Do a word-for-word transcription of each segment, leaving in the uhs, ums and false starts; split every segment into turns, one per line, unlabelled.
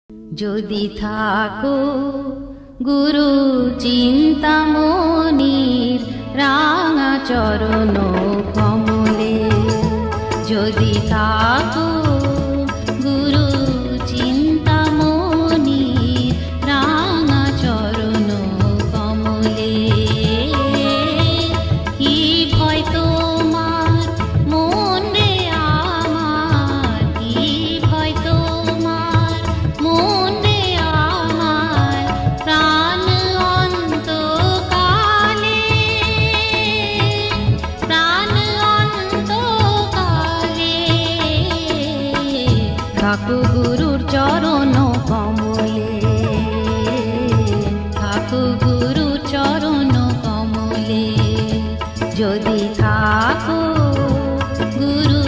যদি থাকো গুরু চিন্তামণির রাঙা চরণ কমলে, যদি থাকো গুরু চিন্তামণির রাঙা চরণ কমলে, কি ভয় তোমার মন রে আমার, কি ভয় তোমার মন রে আমার, প্রাণ অন্তকালে, প্রাণ অন্তকালে থাকো গুরুর চরণ কমলে, থাকো গুরুর চরণ কমলে, যদি থাকো গুরু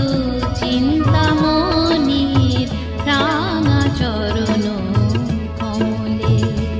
চিন্তামণির রাঙা চরণ কমলে।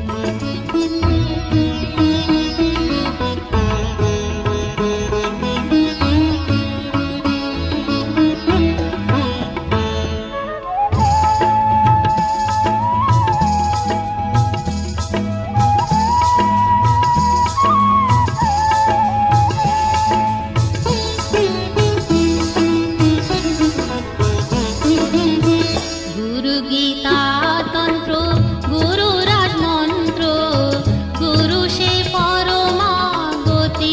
গুরু গীতা তন্ত্র, গুরু রাজমন্ত্র, গুরু সে পরমা গতি,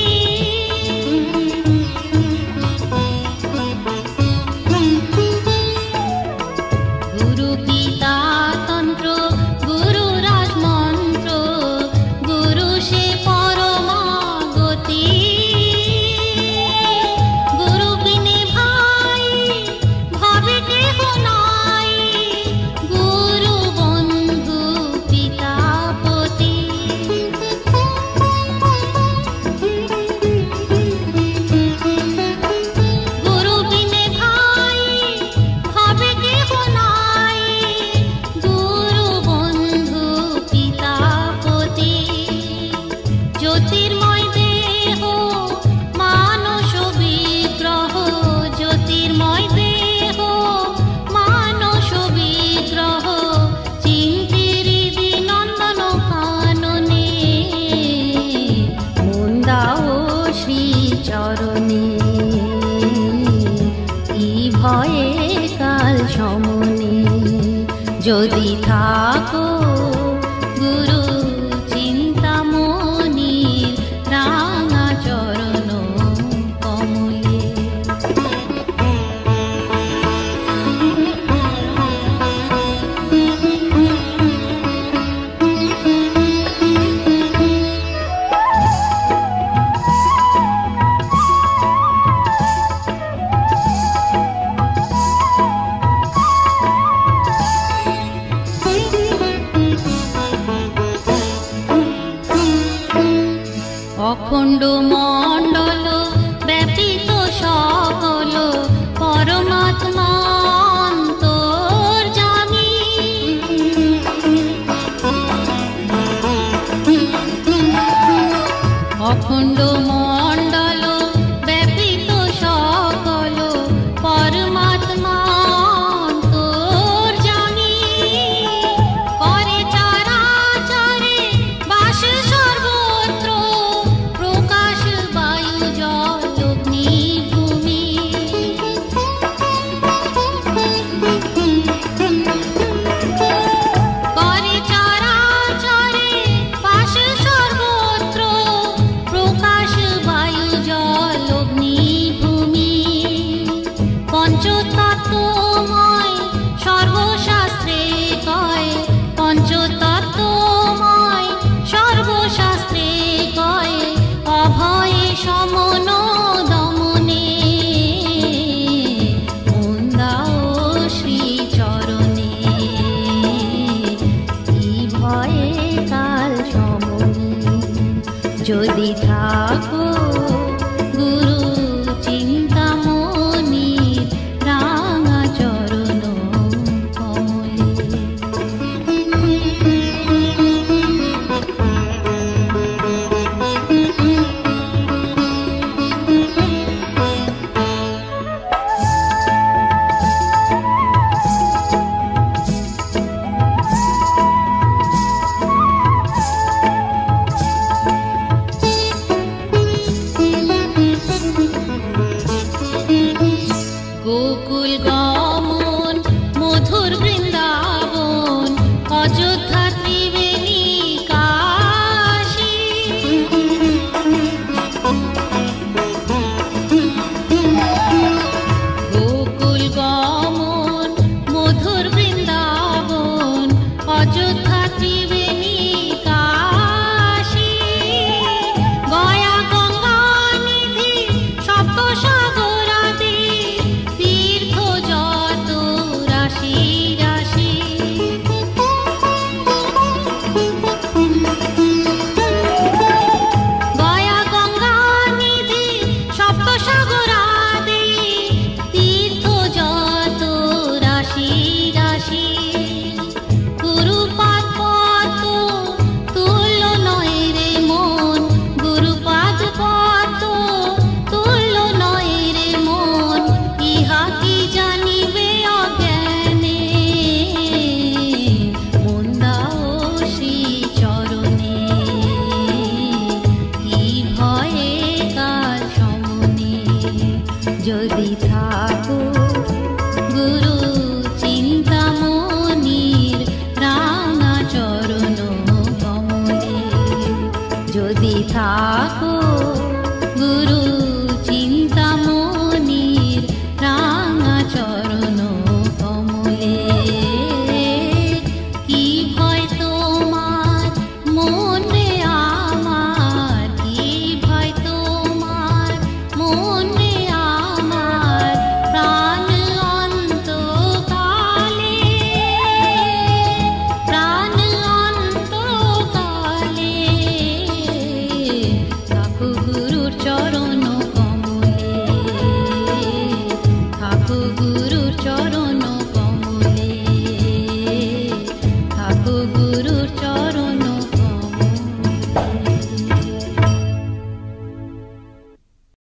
গুরু গীতা তন্ত্র, গুরু রাজমন্ত্র, গুরু সে পরমা গতি, গুরু বিনে ভাই ভাবে কেহ নাই, গুরু বন্ধু পিতাপতি, গুরু বিনে ভাই ভাবে কেহ নাই, গুরু বন্ধু পিতাপতি, জ্যোতির্ময় দেহ মানস বিগ্রহ, জ্যোতির্ময় দেহ মানস বিগ্রহ, চিন্তিরিদি নন্দন কাননে, মন দাও শ্রী চরণে, কি ভয়ে কাল সমনে, যদি থাকো গুরু চিন্তামণির রাঙা চরণ কমলে। অখণ্ড মণ্ডল ব্যতীত সকল পরমাত্মা অন্তর্যামী, অখণ্ড মণ্ডল ব্যতীত সকল পরমাত্মা অন্তর্যামী, করে চরাচরে বাস সর্বত্র, প্রকাশ বায়ু জল অগ্নি ভূমি, করে চরাচরে বাস সর্বত্র, প্রকাশ বায়ু জল অগ্নি ভূমি, পঞ্চতত্ত্বময় সর্বশাস্ত্রে কয়, পঞ্চতত্ত্বময় সর্বশাস্ত্রে কয়, অভয়ে সমন দমনে, মন দাও শ্রী চরণে, কি ভয়ে কাল সমনে, যদি থাকো